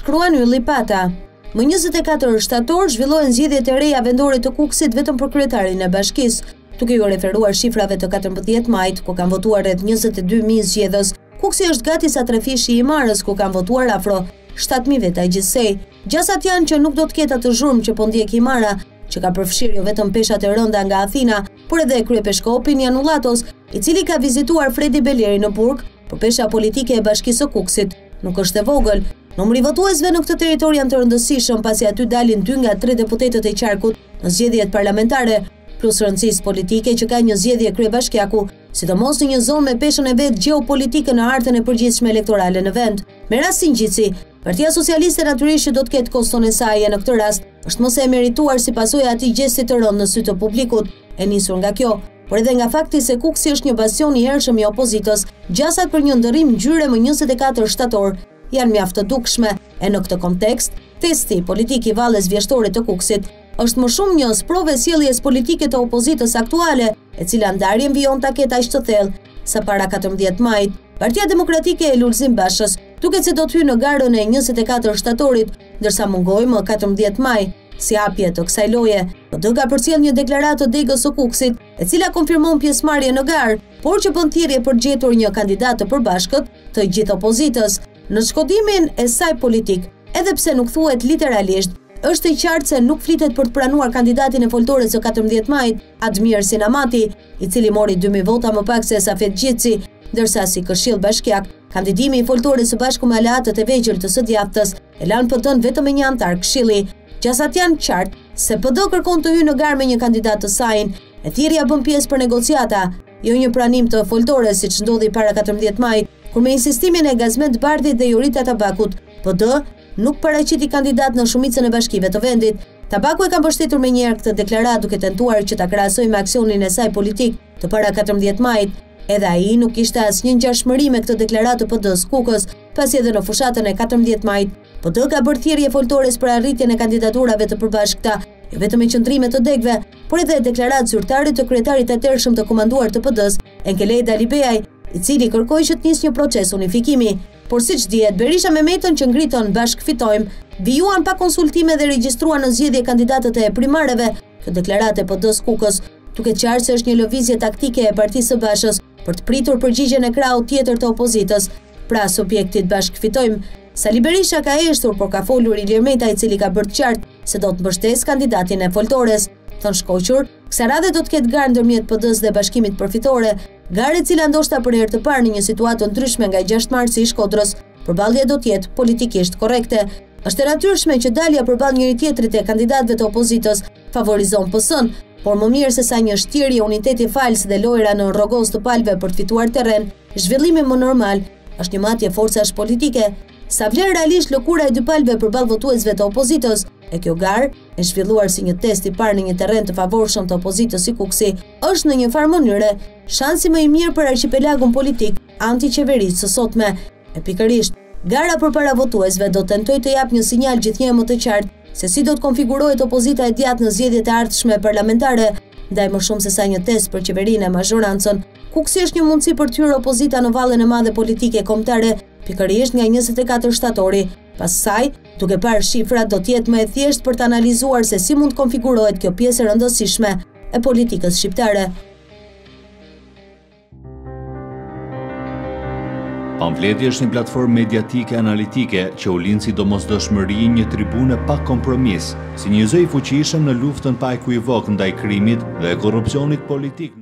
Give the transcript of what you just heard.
Shkruan Ylli Pata. Më 24 shtator zhvillohen zgjedhjet e reja vendore të Kukësit vetëm për kryetarin e bashkisë, duke ju referuar shifrave të 14 majit, ku kanë votuar rreth 22.000 zgjedhës. Kukësi është gati sa trefishi i Marës, ku kanë votuar afro 7.000 veta gjithsej. Gjasat janë që nuk do të ketë atë zhurmë që po ndjek Imara, që ka përfshirë jo vetëm peshat e rënda nga Athina, por edhe kryepeshkopin Janulatos, i cili ka vizituar Fredi Beleri në burg, por pesha politike e bashkisë së Kukësit nuk është e vogël. Numri votuesve në këtë territor janë të rëndësishëm, pasi aty dalin 2 nga 3 deputetët e qarkut në zgjedhjet parlamentare, plus rëndësisë politike që ka një zgjedhje kryebashkiaku, sidomos në një zonë me peshën e vet gjeopolitike në hartën e përgjithshme elektorale në vend. Me rastin gjithësi, Partia Socialiste natyrisht do të ketë koston e saj në këtë rast, është mos e merituar si pasojë e atij gjesti të rënd në sy të publikut, e nisur nga kjo, por edhe nga fakti se Kukësi është një bastion i hershëm i opozitës. Gjasat për një ndërrim ngjyre më 24 shtator janë mjaft të dukshme, e në këtë kontekst, testi politik i valles vjeshtore të Kukësit është më shumë një sprove sjelljes politike të opozitës aktuale, e cila ndarje mbijon taket aq të thellë sa para 14 majit. Partia Demokratike e Lulzim Bashës duket se do të hyjë në garën e 24 shtatorit, ndërsa mungoi më 14 maj. Si hapje të kësaj loje, PD ka përcjell një deklaratë të degës së Kukësit, e cila konfirmon pjesëmarrje në garë, por që bën thirrje për gjetur një kandidat të përbashkët të gjithë opozitës. Në shkodimin e saj politik, edhe pse nuk thuhet literalisht, është i qartë se nuk flitet për të pranuar kandidatin e foltores së 14 majit, Admir Sinamati, i cili mori 2.000 vota më pak se Safet Gjitsi, ndërsa si Këshill Bashkiak, kandidimi i foltores së bashku me aleatët e vegjël të së djathtës e lanë PD-n vetëm me një antar këshilli. Gjasat janë qartë se PD kërkon të hyjë në garë me një kandidat të saj, e thirrja bën pjesë për negociata, jo një pranim të foltores siç ndodhi para 14 majit, kur me insistimin e Gazmet Bardhit dhe Jurita Tabakut, PD nuk paraqiti kandidat në shumicën e bashkive të vendit. Tabaku e ka mbështetur menjëherë këtë deklaratë duke tentuar që ta krahasojë me aksionin e saj politik të para 14 majit. Edhe ai nuk kishte asnjë ngjashmëri me këtë deklaratë të PD-s Kukës, pasi edhe në fushatën e 14 majit, PD ka bërë thirrje foltores për arritjen e kandidaturave të përbashkëta, jo vetëm me qëndrime të degëve, por edhe deklaratë zyrtare të kryetarit të tërshëm të komanduar të PD-s, Enkelej Dalibeaj, i cili kërkoi që të nisë një proces unifikimi. Por siç dihet, Berisha me Metën që ngritën Bashkë Fitojmë, vijuan pa konsultime dhe regjistruan në zgjedhje kandidatët e primareve. Kjo deklaratë e PD-s Kukës duket qartë se është një lëvizje taktike e Partisë së Bashës për të pritur përgjigjen e krahut tjetër të opozitës, pra subjektit Bashkë Fitojmë. Sali Berisha ka eshtur, por ka folur Ilir Meta, i cili ka bërë të qartë se do të mbështesë kandidatin e foltores. Thënë shkoqur, kësaj radhe do të ketë garë ndërmjet PD-s dhe Bashkimit Përfitore, garë e cila ndoshta për herë të parë në një situatë ndryshme nga 6 marsi i Shkodrës, përballja do të jetë politikisht korrekte. Është e natyrshme që dalja përballë njëri tjetrit e kandidatëve të opozitës favorizon PS-n, por më mirë se sa një shtirje uniteti fals dhe lojra në rrogos të palëve për të fituar terren, zhvillimi më normal është një matje forcash politike. Sa vlen realisht lëkura e dy palëve përballë votuesve të opozitës, e kjo garë e zhvilluar si një test i parë në një terren të favorshëm të opozitës si Kukësi, është në një farë mënyre shansi më i mirë për arqipelagun politik antiqeverisë së sotme. E pikërisht, gara përpara votuesve do tentojë të japë një sinjal gjithnjë më të qartë se si do të konfigurohet opozita e djathtë në zgjedhjet e ardhshme parlamentare, ndaj më shumë se sa një test për qeverinë e mazhorancën. Kukësi është një mundësi për të hyrë opozita në vallën e madhe politike kombëtare, pikërisht nga 24 shtatori. Pas saj, duke parë shifrat, do të jetë më e thjeshtë për të analizuar se si mund të konfigurohet kjo pjesë e rëndësishme e politikës shqiptare. Pamfleti është një platformë mediatike analitike që u lind si domosdoshmëri një tribune pa kompromis, si një zë i fuqishëm në luftën pa ekuivok ndaj krimit dhe korrupsionit politik.